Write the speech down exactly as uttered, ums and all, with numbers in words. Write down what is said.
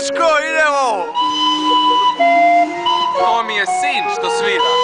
Miško, idemo! To mi je sin što svira.